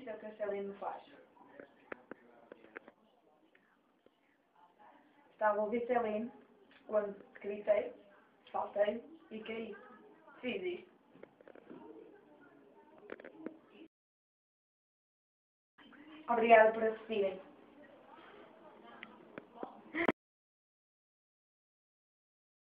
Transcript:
é o que a Celine me faz. Estava a ouvir Celine quando gritei, saltei e caí. Fiz isto. Obrigada por assistirem.